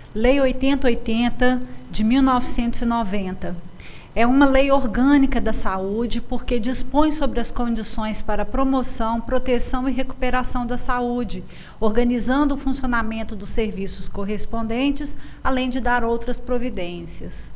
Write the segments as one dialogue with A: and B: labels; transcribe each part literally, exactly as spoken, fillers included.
A: Lei oitenta oitenta de mil novecentos e noventa. É uma lei orgânica da saúde porque dispõe sobre as condições para promoção, proteção e recuperação da saúde, organizando o funcionamento dos serviços correspondentes, além de dar outras providências.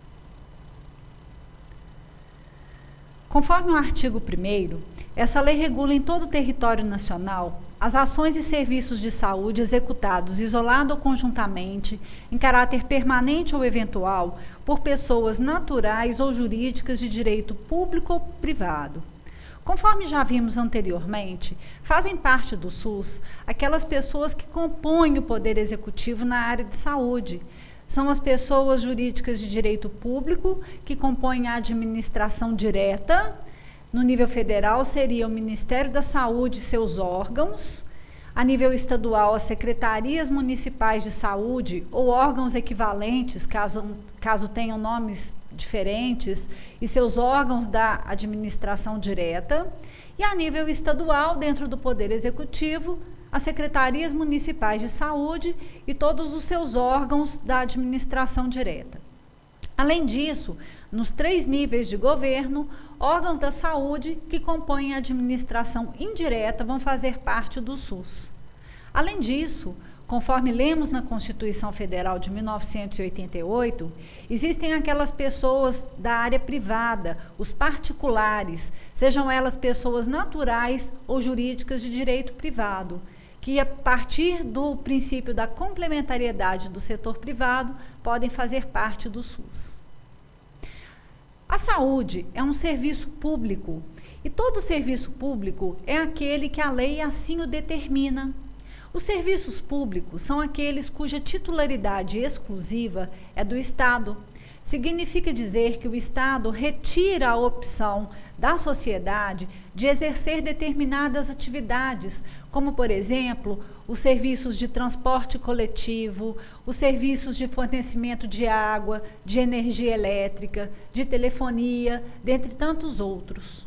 A: Conforme o artigo primeiro, essa lei regula em todo o território nacional as ações e serviços de saúde executados isolado ou conjuntamente, em caráter permanente ou eventual, por pessoas naturais ou jurídicas de direito público ou privado. Conforme já vimos anteriormente, fazem parte do SUS aquelas pessoas que compõem o poder executivo na área de saúde. São as pessoas jurídicas de direito público que compõem a administração direta. No nível federal, seria o Ministério da Saúde e seus órgãos. A nível estadual, as secretarias municipais de saúde ou órgãos equivalentes, caso, caso tenham nomes diferentes, e seus órgãos da administração direta. E a nível estadual, dentro do Poder Executivo, as secretarias municipais de saúde e todos os seus órgãos da administração direta. Além disso, nos três níveis de governo, órgãos da saúde que compõem a administração indireta vão fazer parte do SUS. Além disso, conforme lemos na Constituição Federal de mil novecentos e oitenta e oito, existem aquelas pessoas da área privada, os particulares, sejam elas pessoas naturais ou jurídicas de direito privado, que a partir do princípio da complementariedade do setor privado, podem fazer parte do SUS. A saúde é um serviço público e todo serviço público é aquele que a lei assim o determina. Os serviços públicos são aqueles cuja titularidade exclusiva é do Estado. Significa dizer que o Estado retira a opção da sociedade de exercer determinadas atividades, como, por exemplo, os serviços de transporte coletivo, os serviços de fornecimento de água, de energia elétrica, de telefonia, dentre tantos outros.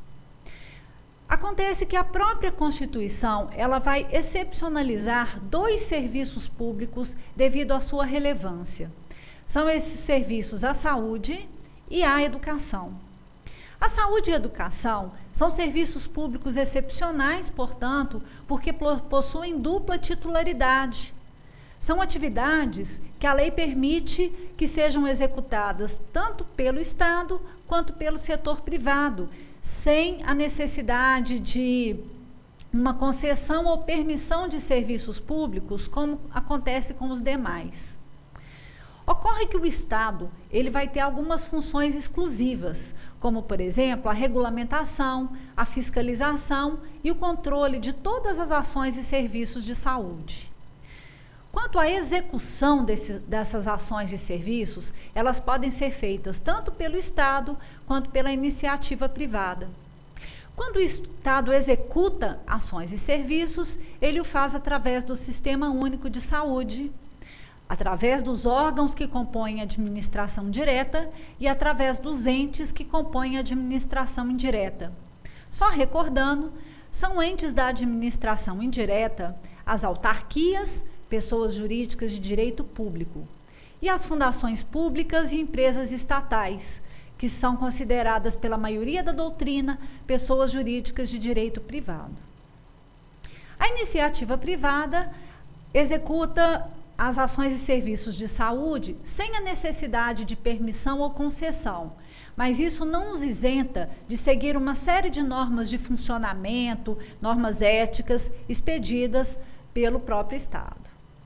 A: Acontece que a própria Constituição, ela vai excepcionalizar dois serviços públicos devido à sua relevância. São esses serviços a saúde e a educação. A saúde e a educação são serviços públicos excepcionais, portanto, porque possuem dupla titularidade. São atividades que a lei permite que sejam executadas tanto pelo Estado quanto pelo setor privado, sem a necessidade de uma concessão ou permissão de serviços públicos, como acontece com os demais. Ocorre que o Estado ele vai ter algumas funções exclusivas, como, por exemplo, a regulamentação, a fiscalização e o controle de todas as ações e serviços de saúde. Quanto à execução desse, dessas ações e serviços, elas podem ser feitas tanto pelo Estado quanto pela iniciativa privada. Quando o Estado executa ações e serviços, ele o faz através do Sistema Único de Saúde, através dos órgãos que compõem a administração direta e através dos entes que compõem a administração indireta. Só recordando, são entes da administração indireta as autarquias, pessoas jurídicas de direito público, e as fundações públicas e empresas estatais, que são consideradas pela maioria da doutrina pessoas jurídicas de direito privado. A iniciativa privada executa as ações e serviços de saúde sem a necessidade de permissão ou concessão, mas isso não os isenta de seguir uma série de normas de funcionamento, normas éticas expedidas pelo próprio Estado.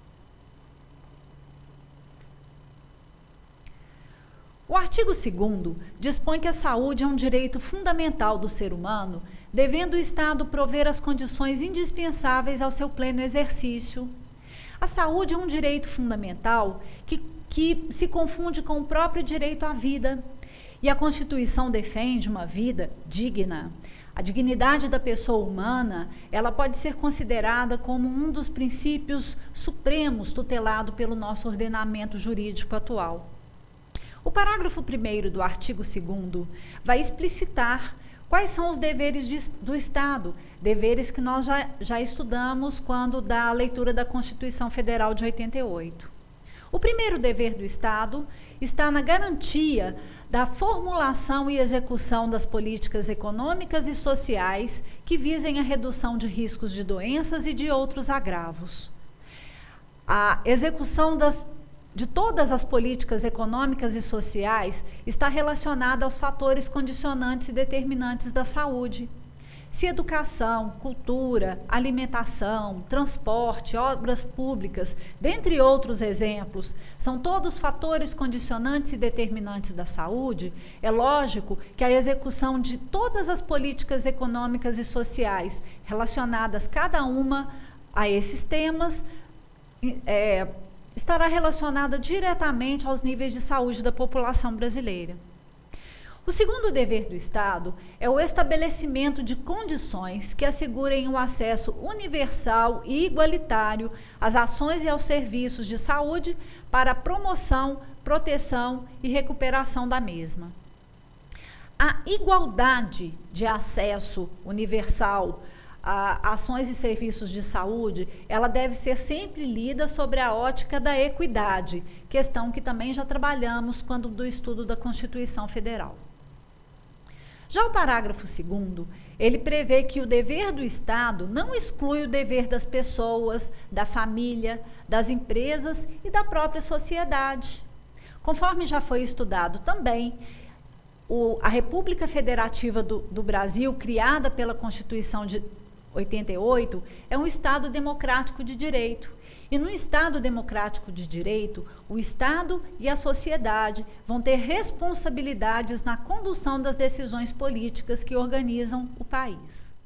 A: O artigo segundo dispõe que a saúde é um direito fundamental do ser humano, devendo o Estado prover as condições indispensáveis ao seu pleno exercício. A saúde é um direito fundamental que, que se confunde com o próprio direito à vida. E a Constituição defende uma vida digna. A dignidade da pessoa humana, ela pode ser considerada como um dos princípios supremos tutelado pelo nosso ordenamento jurídico atual. O parágrafo primeiro do artigo segundo vai explicitar quais são os deveres de, do Estado, deveres que nós já, já estudamos quando da leitura da Constituição Federal de oitenta e oito. O primeiro dever do Estado está na garantia da formulação e execução das políticas econômicas e sociais que visem a redução de riscos de doenças e de outros agravos. A execução das, de todas as políticas econômicas e sociais está relacionada aos fatores condicionantes e determinantes da saúde. Se educação, cultura, alimentação, transporte, obras públicas, dentre outros exemplos, são todos fatores condicionantes e determinantes da saúde, é lógico que a execução de todas as políticas econômicas e sociais relacionadas cada uma a esses temas é, estará relacionada diretamente aos níveis de saúde da população brasileira. O segundo dever do Estado é o estabelecimento de condições que assegurem o acesso universal e igualitário às ações e aos serviços de saúde para a promoção, proteção e recuperação da mesma. A igualdade de acesso universal a ações e serviços de saúde, ela deve ser sempre lida sobre a ótica da equidade, questão que também já trabalhamos quando do estudo da Constituição Federal. Já o parágrafo segundo, ele prevê que o dever do Estado não exclui o dever das pessoas, da família, das empresas e da própria sociedade. Conforme já foi estudado também, o, a República Federativa do, do Brasil, criada pela Constituição de oitenta e oito, é um Estado democrático de direito. E no Estado democrático de direito, o Estado e a sociedade vão ter responsabilidades na condução das decisões políticas que organizam o país.